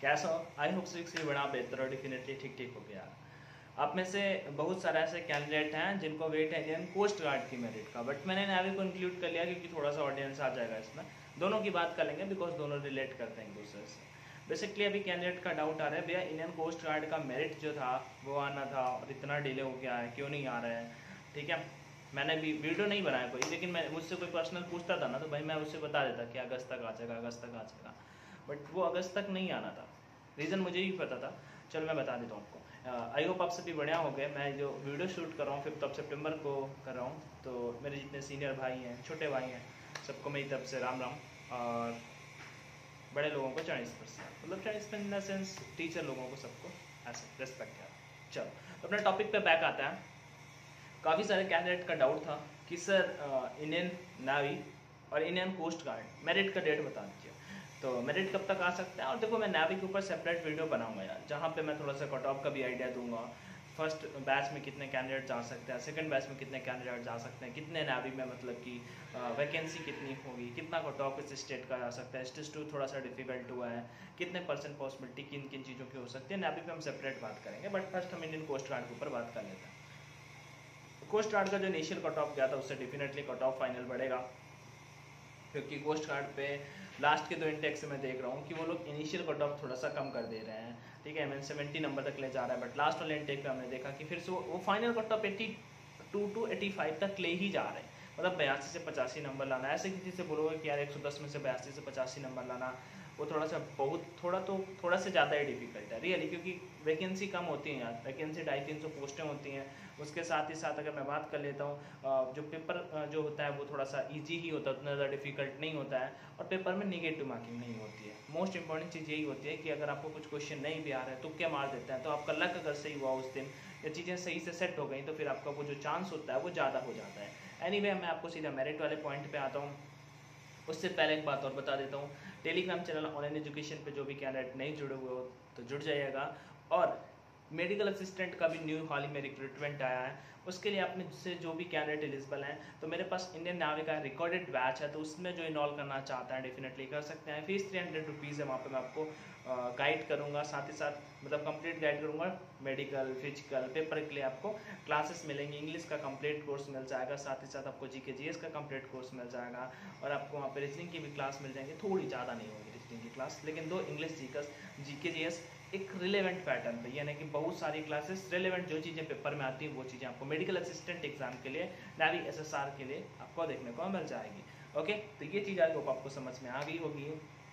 कैसा हो? I hope से बड़ा बेहतर और डेफिनेटली ठीक ठीक हो गया। आप में से बहुत सारे ऐसे कैंडिडेट हैं जिनको वेट है इंडियन कोस्ट गार्ड की मेरिट का, बट मैंने नेवी को इंक्लूड कर लिया क्योंकि थोड़ा सा ऑडियंस आ जाएगा इसमें। दोनों की बात कर लेंगे बिकॉज दोनों रिलेट करते हैं एक दूसरे से। बेसिकली अभी कैंडिडेट का डाउट आ रहा है, भैया इंडियन कोस्ट गार्ड का मेरिट जो था वो आना था और इतना डिले हो गया है, क्यों नहीं आ रहा है? ठीक है, मैंने भी वीडियो नहीं बनाया कोई, लेकिन मैं मुझसे कोई पर्सनल पूछता था ना तो भाई मैं उससे बता देता कि अगस्त तक आ जाएगा, अगस्त तक आ जाएगा, बट वो अगस्त तक नहीं आना था। रीज़न मुझे ही पता था, चलो मैं बता देता हूँ आपको। आई होप आप सभी बढ़िया हो गए। मैं जो वीडियो शूट कर रहा हूँ 5 सितंबर को कर रहा हूँ, तो मेरे जितने सीनियर भाई हैं, छोटे भाई हैं, सबको मेरी तरफ से राम राम, और बड़े लोगों को चाइनीज़ मतलब Chinese in the sense teacher लोगों को सबको ऐसे रिस्पेक्ट है। चलो तो अपने टॉपिक पे बैक आता है। काफ़ी सारे कैंडिडेट का डाउट था कि सर इंडियन नेवी और इंडियन कोस्ट गार्ड मेरिट का डेट बता दीजिए, तो मेरिट कब तक आ सकता है। और देखो मैं नेवी के ऊपर सेपरेट वीडियो बनाऊंगा यार, जहाँ पे मैं थोड़ा सा कट ऑफ का भी आइडिया दूंगा। फर्स्ट बैच में कितने कैंडिडेट जा सकते हैं, सेकंड बैच में कितने कैंडिडेट जा सकते हैं, कितने नेवी में मतलब कि वैकेंसी कितनी होगी, कितना कट ऑफ इस स्टेट का जा सकता है, स्टेज 2 थोड़ा सा डिफिकल्ट हुआ है, कितने परसेंट पॉसिबिलिटी किन किन चीज़ों की हो सकती है। नेवी पे हम सेपरेट बात करेंगे, बट फर्स्ट हम इंडियन कोस्ट गार्ड के ऊपर बात कर लेते हैं। कोस्ट गार्ड का जो इनिशियल कट ऑफ गया था उससे डेफिनेटली कट ऑफ फाइनल बढ़ेगा, क्योंकि कोस्ट गार्ड पे लास्ट के 2 इंटेक से मैं देख रहा हूँ कि वो लोग इनिशियल कट ऑफ थोड़ा सा कम कर दे रहे हैं। ठीक है, मैं 70 नंबर तक ले जा रहा है, बट लास्ट वाले इंटेक पे हमने देखा कि फिर से वो फाइनल कट ऑफ 82 to 85 तक ले ही जा रहे हैं। मतलब 82 से 85 नंबर लाना, ऐसे किसी से बोलोगे कि यार 110 में से 82 से 85 नंबर लाना, वो थोड़ा सा थोड़ा से ज़्यादा ही डिफिकल्ट है रियली, क्योंकि वैकेंसी कम होती है यार, वैकेंसी 250-300 पोस्टें होती हैं। उसके साथ ही साथ अगर मैं बात कर लेता हूँ, जो पेपर जो होता है वो थोड़ा सा इजी ही होता है, उतना ज़्यादा डिफिकल्ट नहीं होता है, और पेपर में नेगेटिव मार्किंग नहीं होती है। मोस्ट इंपॉर्टेंट चीज़ यही होती है कि अगर आपको कुछ क्वेश्चन नहीं भी आ रहा है तो क्या मार देते हैं, तो आपका लक अगर सही हुआ उस दिन, या चीज़ें सही से सेट हो गई, तो फिर आपका वो जो चांस होता है वो ज़्यादा हो जाता है। एनीवे मैं आपको सीधा मेरिट वाले पॉइंट पे आता हूँ। उससे पहले एक बात और बता देता हूँ, टेलीग्राम चैनल ऑनलाइन एजुकेशन पे जो भी कैंडिडेट नहीं जुड़े हुए हो तो जुड़ जाइएगा। और मेडिकल असिस्टेंट का भी न्यू हाल ही में रिक्रूटमेंट आया है, उसके लिए आपने से जो भी कैंडिडेट एलिजिबल हैं, तो मेरे पास इंडियन नेवी का रिकॉर्डेड बैच है, तो उसमें जो इनरोल करना चाहता है डेफिनेटली कर सकते हैं। फीस 300 रुपीज़ है, वहाँ पे मैं आपको गाइड करूँगा, साथ ही साथ मतलब कंप्लीट गाइड करूँगा। मेडिकल, फिजिकल, पेपर के लिए आपको क्लासेस मिलेंगी, इंग्लिश का कंप्लीट कोर्स मिल जाएगा, साथ ही साथ आपको जीके जीएस का कंप्लीट कोर्स मिल जाएगा, और आपको वहाँ पे रीजनिंग की भी क्लास मिल जाएंगी, थोड़ी ज़्यादा नहीं होगी रीजनिंग की क्लास, लेकिन 2 इंग्लिश जीके जीएस एक रिलेवेंट पैटर्न पे, यानी कि बहुत सारी क्लासेस रिलेवेंट जो चीज़ें पेपर में आती हैं वो चीज़ें आपको मेडिकल असिस्टेंट एग्जाम के लिए, नेवी एसएसआर के लिए आपको देखने को मिल जाएगी। ओके, तो ये चीज़ आई होप आपको समझ में आ गई होगी।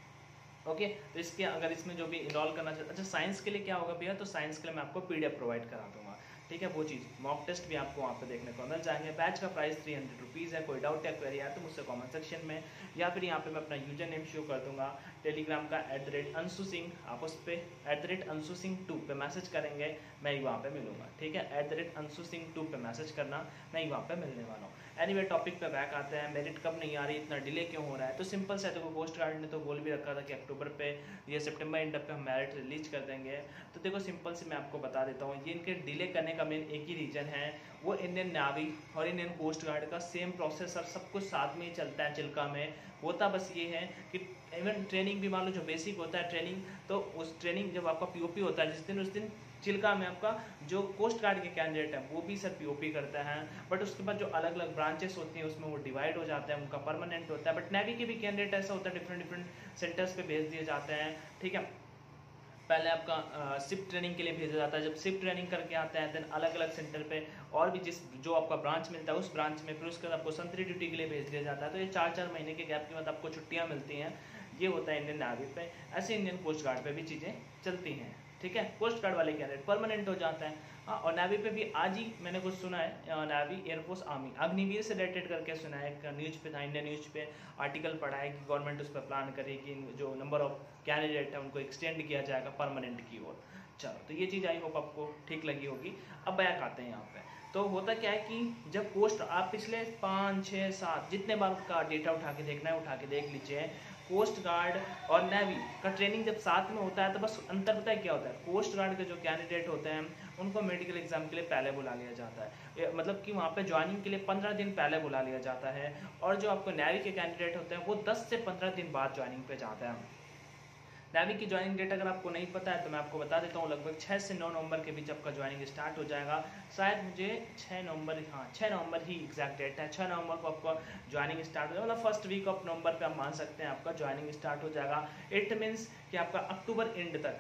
ओके, तो इसके अगर इसमें जो भी इनरोल करना चाहते, अच्छा साइंस के लिए क्या होगा भैया, तो साइंस के लिए मैं आपको पीडीएफ प्रोवाइड करा दूंगा। ठीक है, वो चीज़ मॉक टेस्ट भी आपको वहाँ पे देखने को मिल जाएंगे। बैच का प्राइस 300 रुपीज़ है। कोई डाउट या क्वेरी है तो मुझसे कमेंट सेक्शन में, या फिर यहाँ पे मैं अपना यूजर नेम शो कर दूंगा टेलीग्राम का @अंशु सिंह, आप उस पर @अंशु सिंह 2 पे मैसेज करेंगे, मैं ही वहाँ पे मिलूंगा। ठीक है, @अंशु सिंह 2 पे मैसेज करना, मैं ही वहाँ पे मिलने वाला हूँ। एनीवे टॉपिक पे बैक आते हैं, मेरिट कब नहीं आ रही, इतना डिले क्यों हो रहा है? तो सिंपल से देखो, कोस्ट गार्ड ने तो बोल भी रखा था कि अक्टूबर पे या सितंबर एंड पे हम मेरिट रिलीज कर देंगे। तो देखो सिंपल से मैं आपको बता देता हूँ, ये इनके डिले करने का मेन एक ही रीज़न है, वो इंडियन नेवी और इंडियन कोस्ट गार्ड का सेम प्रोसेस और सब कुछ साथ में ही चलता है। चिल्का में होता बस ये है कि इवन ट्रेनिंग भी मान लो जो बेसिक होता है ट्रेनिंग, तो उस ट्रेनिंग जब आपका पीओपी होता है जिस दिन, उस दिन चिल्का में आपका जो कोस्ट गार्ड के कैंडिडेट हैं वो भी सर पीओपी करता है, बट उसके बाद जो अलग अलग ब्रांचेस होती हैं उसमें वो डिवाइड हो जाता है, उनका परमानेंट होता है। बट नेवी के भी कैंडिडेट ऐसा होता है, डिफरेंट सेंटर्स पे भेज दिए जाते हैं। ठीक है, पहले आपका शिप ट्रेनिंग के लिए भेजा जाता है, जब शिप ट्रेनिंग करके आते हैं देन अलग अलग सेंटर पे और भी जो आपका ब्रांच मिलता है उस ब्रांच में, फिर उसके बाद आपको संतरी ड्यूटी के लिए भेज दिया जाता है। तो ये 4-4 महीने के गैप के बाद आपको छुट्टियाँ मिलती हैं। ये होता है इंडियन नेवी पे। ऐसे इंडियन कोस्ट गार्ड पे भी चीज़ें चलती हैं। ठीक है, कोस्ट गार्ड वाले कैंडिडेट परमानेंट हो जाता है। हाँ, और नेवी पे भी आज ही मैंने कुछ सुना है, नेवी, एयरफोर्स, आर्मी, अग्निवीर से रिलेटेड करके सुना है, एक न्यूज़ पे था, इंडिया न्यूज़ पे आर्टिकल पढ़ा है कि गवर्नमेंट उस पर प्लान करेगी, जो नंबर ऑफ कैंडिडेट है उनको एक्सटेंड किया जाएगा परमानेंट की ओर। चलो, तो ये चीज़ आई होप आपको ठीक लगी होगी। अब बैक आते हैं यहाँ पे। तो होता क्या है कि जब पोस्ट आप पिछले 5, 6, 7 जितने बार का डेटा उठा के देखना है उठा के देख लीजिए, कोस्ट गार्ड और नेवी का ट्रेनिंग जब साथ में होता है तो बस अंतर पता है क्या होता है, कोस्ट गार्ड के जो कैंडिडेट होते हैं उनको मेडिकल एग्जाम के लिए पहले बुला लिया जाता है, मतलब कि वहाँ पे ज्वाइनिंग के लिए 15 दिन पहले बुला लिया जाता है, और जो आपको नेवी के कैंडिडेट होते हैं वो 10 से 15 दिन बाद ज्वाइनिंग पे जाता है। नेवी की ज्वाइनिंग डेट अगर आपको नहीं पता है तो मैं आपको बता देता हूँ, लगभग 6 से 9 नवंबर के बीच आपका ज्वाइनिंग स्टार्ट हो जाएगा। शायद मुझे 6 नवंबर, हाँ 6 नवंबर ही एग्जैक्ट डेट है। 6 नवंबर को आपका ज्वाइनिंग स्टार्ट हो जाएगा, मतलब फर्स्ट वीक ऑफ नवंबर पे आप मान सकते हैं आपका ज्वाइनिंग स्टार्ट हो जाएगा। इट मीन्स कि आपका अक्टूबर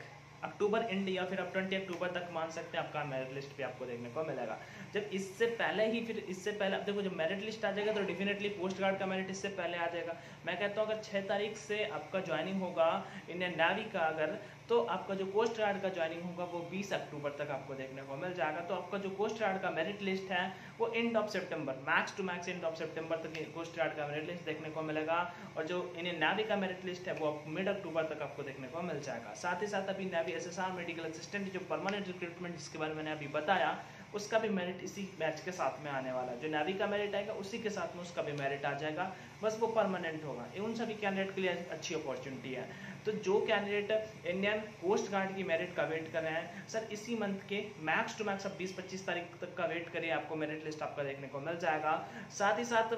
एंड या फिर आप 20 अक्टूबर तक मान सकते हैं आपका मेरिट लिस्ट पे आपको देखने को मिलेगा। जब इससे पहले अब देखो जब मेरिट लिस्ट आ जाएगा तो डेफिनेटली पोस्ट गार्ड का मेरिट इससे पहले आ जाएगा। मैं कहता हूँ अगर 6 तारीख से आपका ज्वाइनिंग होगा इंडियन नेवी का, अगर तो आपका जो कोस्ट गार्ड का ज्वाइनिंग होगा वो 20 अक्टूबर तक आपको देखने को मिल जाएगा। तो आपका जो कोस्ट गार्ड का मेरिट लिस्ट है वो end of September, max to max end of September तक कोस्ट गार्ड का मेरिट लिस्ट देखने को मिलेगा। और जो इंडियन नेवी का मेरिट लिस्ट है वो मिड अक्टूबर तक आपको देखने को मिल जाएगा। साथ ही साथ अभी नेवी SSR मेडिकल असिस्टेंट जो परमानेंट रिक्रूटमेंट जिसके बारे में मैंने अभी बताया, उसका भी मेरिट इसी बैच के साथ में आने वाला है। जो नेवी का मेरिट आएगा उसी के साथ में उसका भी मेरिट आ जाएगा, बस वो परमानेंट होगा। ये उन सभी कैंडिडेट के लिए अच्छी अपॉर्चुनिटी है। तो जो कैंडिडेट इंडियन कोस्ट गार्ड की मेरिट का वेट कर रहे हैं, सर इसी मंथ के मैक्स टू मैक्स अब 20-25 तारीख तक का वेट करिए, आपको मेरिट लिस्ट आपका देखने को मिल जाएगा। साथ ही साथ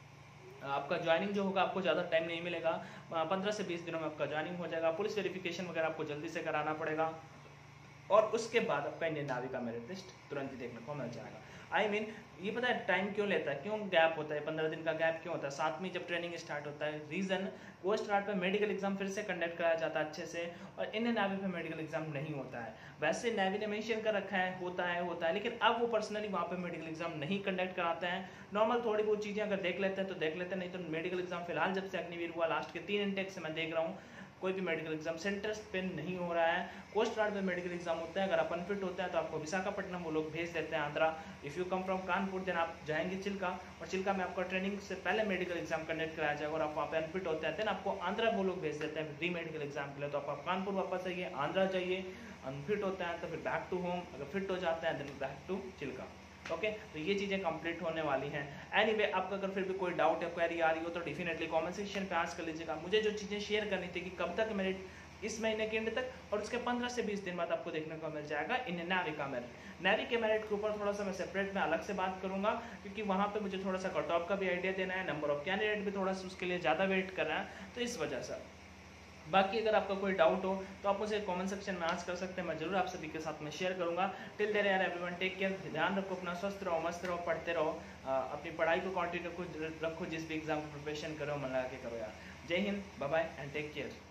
आपका ज्वाइनिंग जो होगा आपको ज़्यादा टाइम नहीं मिलेगा, 15 से 20 दिनों में आपका ज्वाइनिंग हो जाएगा। पुलिस वेरिफिकेशन वगैरह आपको जल्दी से कराना पड़ेगा और उसके बाद आपका इंडियन नेवी का मेरिट लिस्ट तुरंत ही देखने को मिल जाएगा। ये पता है टाइम क्यों लेता है, क्यों गैप होता है, 15 दिन का गैप क्यों होता है, साथ में जब ट्रेनिंग स्टार्ट होता है। रीज़न, कोस्ट गार्ड पे मेडिकल एग्जाम फिर से कंडक्ट कराया जाता है अच्छे से, और इंडियन नेवी पे मेडिकल एग्जाम नहीं होता है। वैसे नेवी ने मेंशन कर रखा है होता है, लेकिन अब वो पर्सनली वहाँ पे मेडिकल एग्जाम नहीं कंडक्ट कराते हैं। नॉर्मल थोड़ी बहुत चीज़ें अगर देख लेते हैं तो देख लेते हैं, नहीं तो मेडिकल एग्जाम फिलहाल जब से अग्निवीर हुआ लास्ट के 3 इंटेक से मैं देख रहा हूँ कोई भी मेडिकल एग्जाम सेंटर्स पे नहीं हो रहा है। कोस्ट गार्ड पे मेडिकल एग्जाम होता है, अगर आप अनफिट होते हैं तो आपको विशाखापट्टनम वो लोग भेज देते हैं Andhra. If you come from Kanpur then आप जाएंगे चिल्का, और चिल्का में आपका ट्रेनिंग से पहले मेडिकल एग्जाम कंडक्ट कराया जाएगा, और आप वहाँ पे अनफिट होते हैं देन आपको आंध्रा वो लोग भेज देते हैं री मेडिकल एग्जाम के लिए। तो आप कानपुर वापस आइए, आंध्रा जाइए, अनफिट होते हैं तो फिर बैक टू होम, अगर फिट हो जाते हैं then back to Chilka. Okay, तो ये चीज़ें कंप्लीट होने वाली हैं। एनीवे, आपका अगर फिर भी कोई डाउट या क्वेरी आ रही हो तो डेफिनेटली कमेंट सेक्शन पे आस्क कर लीजिएगा। मुझे जो चीज़ें शेयर करनी थी कि कब तक मेरिट, इस महीने के एंड तक, और उसके 15 से 20 दिन बाद आपको देखने को मिल जाएगा इंडियन नेवी का मेरिट। नेवी के मेरिट के ऊपर थोड़ा सा मैं सेपरेट में अलग से बात करूंगा, क्योंकि वहाँ पे मुझे थोड़ा सा कट ऑफ का भी आइडिया देना है, नंबर ऑफ कैंडिडेट भी थोड़ा सा उसके लिए ज़्यादा वेट कर रहा है, तो इस वजह से। बाकी अगर आपका कोई डाउट हो तो आप मुझे कमेंट सेक्शन में आस्क कर सकते हैं, मैं जरूर आप सभी के साथ में शेयर करूंगा। टिल देयर यार एवरीवन, टेक केयर, ध्यान रखो अपना, स्वस्थ रहो, मस्त रहो, पढ़ते रहो, अपनी पढ़ाई को कंटिन्यू रखो, जिस भी एग्जाम की प्रिपरेशन करो मन लगा के करो यार। Jai Hind, bye bye and take care.